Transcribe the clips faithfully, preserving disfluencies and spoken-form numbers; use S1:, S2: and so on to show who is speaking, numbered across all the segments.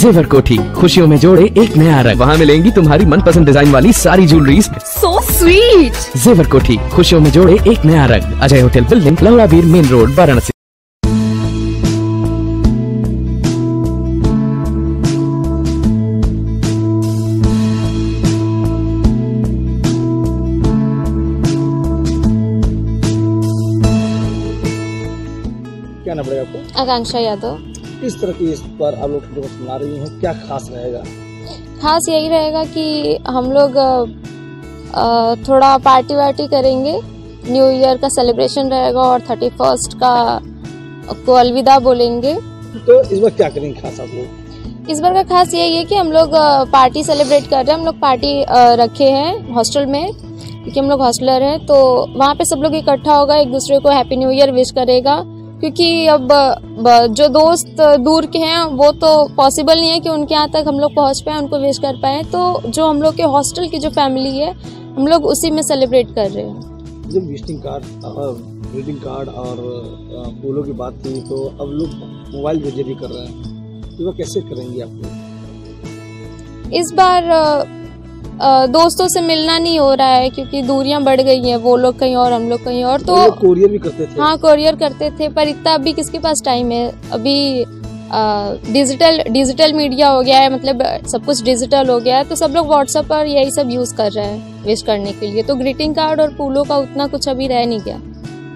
S1: जेवर कोठी खुशियों में जोड़े एक नया रंग। वहाँ मिलेंगी तुम्हारी मनपसंद डिजाइन वाली सारी ज्वेलरी।
S2: So sweet.
S1: जेवर कोठी खुशियों में जोड़े एक नया रंग। अजय होटल बिल्डिंग, लौड़ाबीर मेन रोड, वाराणसी।
S3: क्या नाम पड़ेगा आपको?
S4: आकांक्षा यादव।
S3: किस तरह की इस बार आप लोग दिवस मना रही हैं, क्या खास रहेगा?
S4: खास यही रहेगा कि हम लोग थोड़ा पार्टी वार्टी करेंगे, न्यू ईयर का सेलिब्रेशन रहेगा और थर्टी फर्स्ट का को अलविदा बोलेंगे।
S3: तो इस बार क्या करेंगे खास आप लोग?
S4: इस बार का खास यही है कि हम लोग पार्टी सेलिब्रेट कर रहे हैं। हम लोग पार्टी रखे हैं हॉस्टल में, क्योंकि हम लोग हॉस्टलर हैं, तो वहाँ पे सब लोग इकट्ठा होगा, एक दूसरे को हैप्पी न्यू ईयर विश करेगा। क्योंकि अब जो दोस्त दूर के हैं वो तो पॉसिबल नहीं है कि उनके यहाँ तक हम लोग पहुँच पाए, उनको विश कर पाए, तो जो हम लोग के हॉस्टल की जो फैमिली है हम लोग उसी में सेलिब्रेट कर रहे हैं।
S3: जब विजिटिंग कार्ड, ग्रीटिंग कार्ड और फूलों की बात थी, तो अब लोग मोबाइल के जरिए कर रहे हैं, तो वो कैसे करेंगे आप लोग?
S4: इस बार दोस्तों से मिलना नहीं हो रहा है क्योंकि दूरियां बढ़ गई हैं, वो लोग कहीं और हम लोग कहीं और, तो
S3: कोरियर भी करते थे।
S4: हाँ, कोरियर करते थे, पर इतना अभी किसके पास टाइम है? अभी डिजिटल डिजिटल मीडिया हो गया है, मतलब सब कुछ डिजिटल हो गया है, तो सब लोग व्हाट्सएप पर यही सब यूज कर रहे हैं विश करने के लिए। तो ग्रीटिंग कार्ड और फूलों का उतना कुछ अभी रह नहीं गया।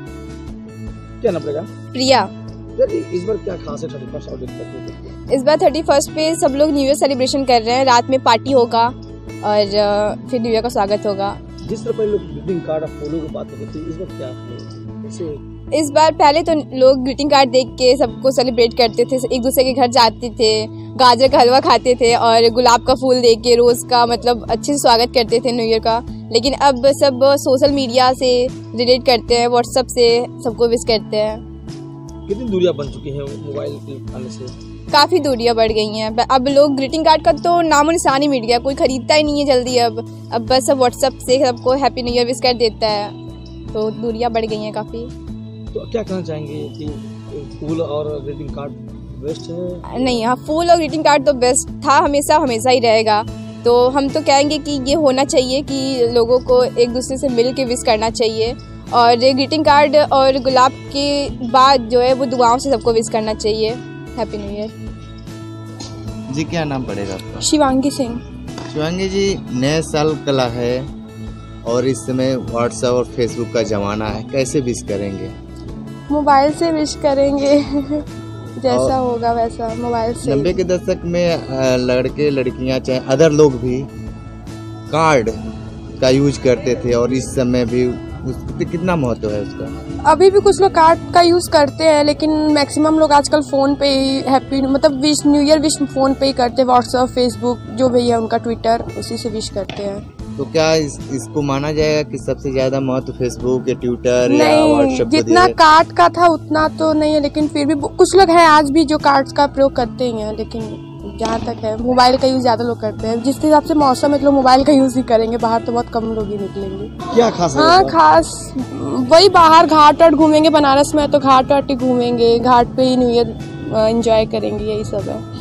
S3: क्या नाम पड़ेगा?
S4: प्रिया।
S3: इस बार क्या खास है थर्टी फर्स्ट और
S2: इस बार थर्टी फर्स्ट पे सब लोग न्यू ईयर सेलिब्रेशन कर रहे हैं। रात में पार्टी होगा और फिर न्यू ईयर का स्वागत होगा।
S3: जिस तरह पहले लोग ग्रीटिंग कार्ड और फूलों की बात करते थे, इस बार क्या कैसे?
S2: इस बार पहले तो लोग ग्रीटिंग कार्ड देख के सबको सेलिब्रेट करते थे, एक दूसरे के घर जाते थे, गाजर का हलवा खाते थे और गुलाब का फूल देख के रोज का मतलब अच्छे से स्वागत करते थे न्यू ईयर का। लेकिन अब सब सोशल मीडिया से रिलेट करते हैं, व्हाट्सएप से सबको विश करते हैं।
S3: कितनी दूरियां बन चुकी हैं मोबाइल के आने से?
S2: काफ़ी दूरियां बढ़ गई हैं। अब लोग ग्रीटिंग कार्ड का तो नामो निशान ही मिट गया, कोई खरीदता ही नहीं है जल्दी। अब अब बस सब व्हाट्सएप से सबको हैप्पी न्यू ईयर विश कर देता है, तो दूरियां बढ़ गई हैं काफ़ी।
S3: तो क्या कहना चाहेंगे कि फूल और ग्रीटिंग कार्ड बेस्ट है?
S2: नहीं, हाँ, फूल और ग्रीटिंग कार्ड तो बेस्ट था, हमेशा हमेशा ही रहेगा। तो हम तो कहेंगे कि ये होना चाहिए कि लोगों को एक दूसरे से मिल के विश करना चाहिए, और ग्रीटिंग कार्ड और गुलाब के बाद जो है वो दुआओं से सबको विश करना चाहिए। Happy new year.
S5: जी, क्या नाम पड़ेगा आपका?
S2: शिवांगी सिंह।
S5: शिवांगी जी, नए साल कला है और इस समय व्हाट्सएप और फेसबुक का जमाना है, कैसे विश करेंगे?
S2: मोबाइल से विश करेंगे जैसा होगा वैसा मोबाइल से।
S5: नब्बे के दशक में लड़के लड़कियां चाहे अदर लोग भी कार्ड का यूज करते थे, और इस समय भी उसके कितना महत्व है उसका?
S2: अभी भी कुछ लोग कार्ड का यूज करते हैं, लेकिन मैक्सिमम लोग आजकल फोन पे ही हैप्पी मतलब wish new year wish phone पे ही करते हैं। व्हाट्सएप, फेसबुक जो भी है उनका, ट्विटर, उसी से विश करते हैं।
S5: तो क्या इस, इसको माना जाएगा कि सबसे ज्यादा महत्व फेसबुक या ट्विटर या व्हाट्सएप को?
S2: जितना कार्ड का था उतना तो नहीं है, लेकिन फिर भी कुछ लोग हैं आज भी जो कार्ड्स का प्रयोग करते ही हैं। लेकिन जहाँ तक है मोबाइल का यूज ज्यादा लोग करते हैं। जिस हिसाब से मौसम है तो लोग मोबाइल का यूज ही करेंगे, बाहर तो बहुत कम लोग ही निकलेंगे।
S3: क्या खास है?
S2: हाँ, खास वही बाहर घाट वाट घूमेंगे, बनारस में तो घाट वाट ही घूमेंगे, घाट पे ही न्यू ईयर एंजॉय करेंगे, यही सब है।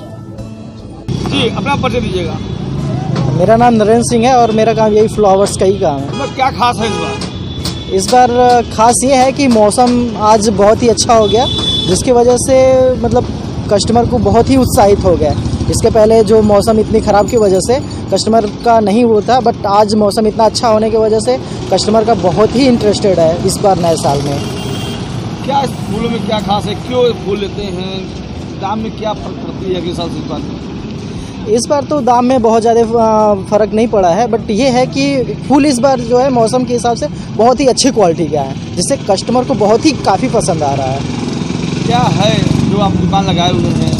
S3: जी, अपना परिचय दीजिएगा।
S6: मेरा नाम नरेंद्र सिंह है और मेरा काम यही फ्लावर्स का ही काम है।
S3: क्या खास है इस बार?
S6: इस बार खास ये है कि मौसम आज बहुत ही अच्छा हो गया, जिसकी वजह से मतलब कस्टमर को बहुत ही उत्साहित हो गया। इसके पहले जो मौसम इतनी ख़राब की वजह से कस्टमर का नहीं होता, बट आज मौसम इतना अच्छा होने की वजह से कस्टमर का बहुत ही इंटरेस्टेड है इस बार नए साल में।
S3: क्या इस फूलों में क्या खास है, क्यों फूल लेते हैं, दाम में क्या फर्क पड़ती है अगले साल से इस बार?
S6: इस बार तो दाम में बहुत ज़्यादा फ़र्क नहीं पड़ा है, बट ये है कि फूल इस बार जो है मौसम के हिसाब से बहुत ही अच्छी क्वालिटी का है, जिससे कस्टमर को बहुत ही काफ़ी पसंद आ रहा है।
S3: क्या है जो आप दुकान लगाए हुए हैं?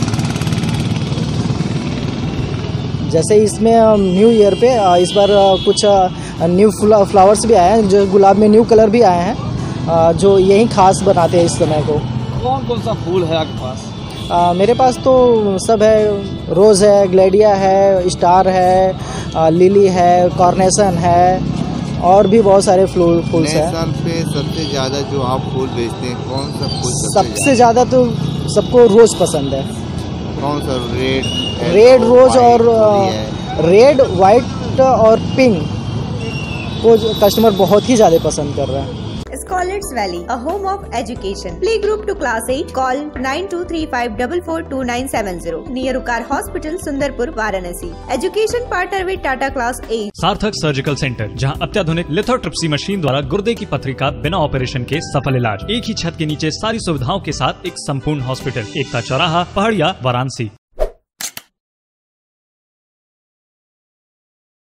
S6: जैसे इसमें न्यू ईयर पे इस बार कुछ न्यू फ्लावर्स भी आए हैं, जो गुलाब में न्यू कलर भी आए हैं, जो यही खास बनाते हैं इस समय को।
S3: कौन कौन सा फूल है आपके पास?
S6: आ, मेरे पास तो सब है, रोज़ है, ग्लेडिया है, स्टार है, आ, लिली है, कॉर्नेशन है, और भी बहुत सारे फूल फूल्स हैं।
S5: नए साल पे सबसे ज़्यादा जो आप फूल बेचते हैं, कौन सा फूल
S6: सबसे ज़्यादा तो सबको रोज़ पसंद है।
S5: कौन सा रेड
S6: रेड रोज और रेड वाइट और पिंक को कस्टमर बहुत ही ज़्यादा पसंद कर रहा है।
S7: Scholars Valley, a home of education. Playgroup to class eight. Call nine two three five four four two nine seven zero. Near Ukar Hospital, Sundarpur, Varanasi. Education partner with Tata Class eight.
S8: Sarthak surgical centre, जहां अत्याधुनिक lithotripsy machine द्वारा गुर्दे की पथरी का बिना operation के सफल इलाज। एक ही छत के नीचे सारी सुविधाओं के साथ एक संपूर्ण हॉस्पिटल। एकता चौराहा, पहाड़िया, वाराणसी।